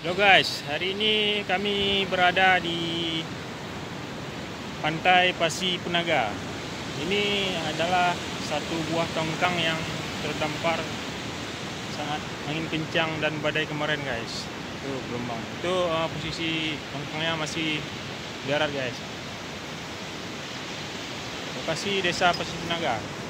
Halo guys, hari ini kami berada di Pantai Pasir Penaga. Ini adalah satu buah tongkang yang terdampar sangat angin kencang dan badai kemarin guys. Itu gelombang. Itu posisi tongkangnya masih darat guys. Lokasi Desa Pasir Penaga.